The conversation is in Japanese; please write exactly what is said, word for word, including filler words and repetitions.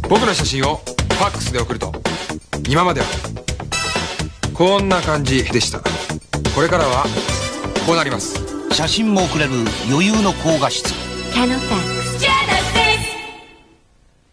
僕の写真をファックスで送ると、今まではこんな感じでした。これからはこうなります。 写真も送れる余裕の高画質。 キャノファックス